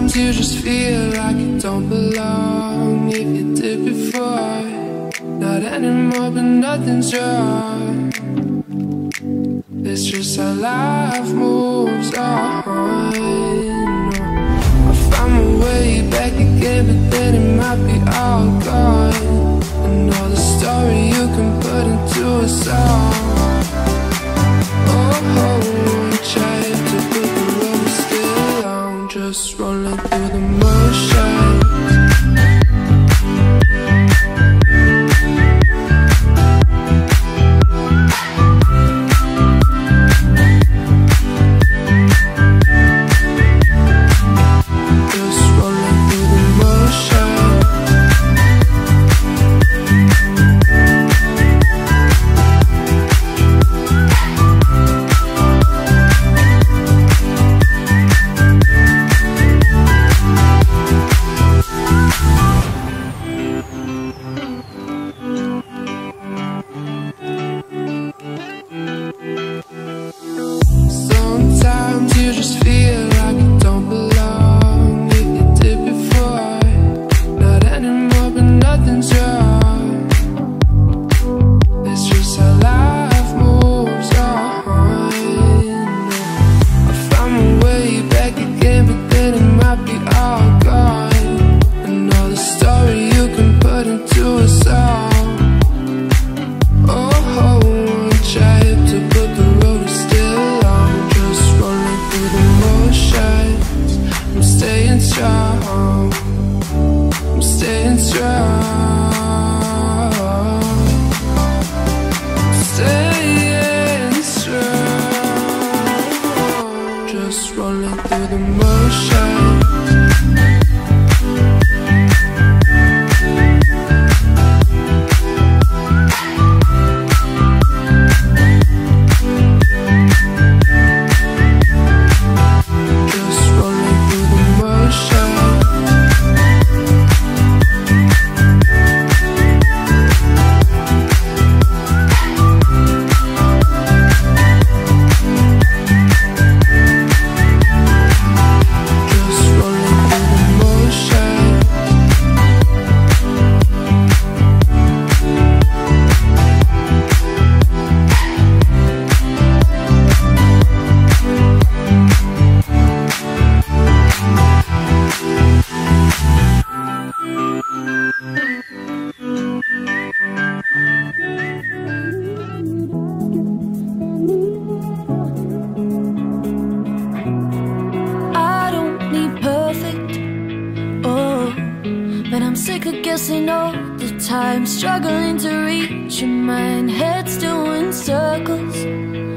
Sometimes you just feel like you don't belong. If you did before, not anymore, but nothing's wrong. It's just how life moves on. I found my way back again, but then it might be all gone. And all the story you can put into a song. Oh, try to put the road still on, just rolling through the motion. Struggling to reach your mind, head's doing circles.